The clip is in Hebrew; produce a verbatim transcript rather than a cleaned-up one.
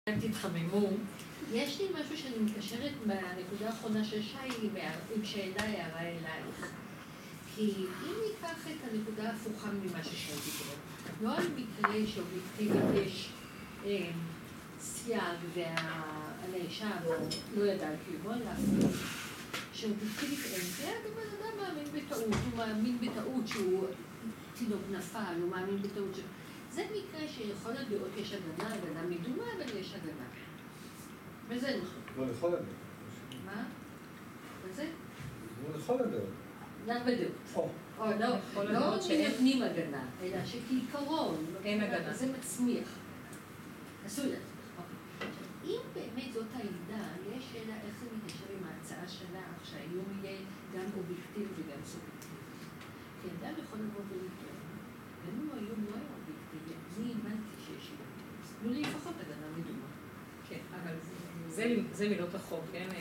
תתחממו. יש לי משהו שאני מקשרת בנקודה האחרונה של שי עם שאלה הערה אלייך. כי אם ניקח את הנקודה ההפוכה ממה ששי דיבר, לא על מקרה שאובייקטיבית יש סייג והנאשם לא ידע על קיומו, אלא שאובייקטיבית אין סייג, אבל אדם מאמין בטעות, הוא מאמין בטעות שהוא תינוק נפל, הוא מאמין בטעות ש... זה מקרה שיכול להיות יש הגנה, הגנה מדומה, אבל יש הגנה. וזה נכון. לא לכל הדעות. מה? וזה? לא לכל הדעות. גם בדעות. או לא, לא נותנים הגנה, אלא שכעיקרון, זה מצמיח. עשוי לך. אם באמת זאת העמדה, יש שאלה איך זה מתקשר עם ההצעה שלך, שהאיום יהיה גם אובייקטיבי וגם סובייקטיבי. כי אדם יכול לבוא ולטעון, גם אם האיום לא היה אובייקטיבי, אני האמנתי שיש איום. תנו לי לפחות הגנה מדומה. כן, אבל זה מילות החוק, כן?